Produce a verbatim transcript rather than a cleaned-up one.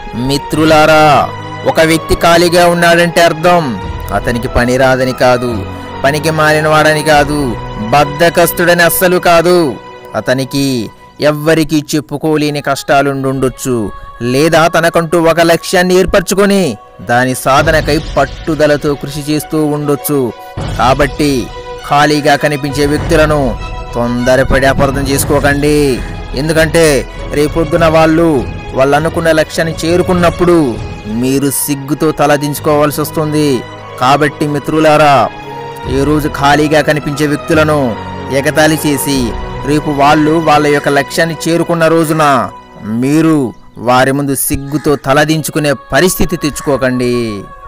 మిత్రులారా, ఒక వ్యక్తి ఖాళీగా ఉన్నాడంటే అర్థం అతనికి పని రాదని కాదు, పనికి మారినవాడని కాదు, బద్ధకస్తుడని అస్సలు కాదు. అతనికి ఎవ్వరికీ చెప్పుకోలేని కష్టాలుండొచ్చు, లేదా తనకంటూ ఒక లక్ష్యాన్ని ఏర్పరచుకొని దాని సాధనకై పట్టుదలతో కృషి చేస్తూ ఉండొచ్చు. కాబట్టి ఖాళీగా కనిపించే వ్యక్తులను తొందరపడి అపార్థం చేసుకోకండి. ఎందుకంటే రేపొద్దున వాళ్ళు వాళ్ళు అనుకున్న లక్ష్యాన్ని చేరుకున్నప్పుడు మీరు సిగ్గుతో తలదించుకోవాల్సి వస్తుంది. కాబట్టి మిత్రులారా, ఈ రోజు ఖాళీగా కనిపించే వ్యక్తులను ఎగతాళి చేసి రేపు వాళ్ళు వాళ్ళ యొక్క లక్ష్యాన్ని చేరుకున్న రోజున మీరు వారి ముందు సిగ్గుతో తలదించుకునే పరిస్థితి తెచ్చుకోకండి.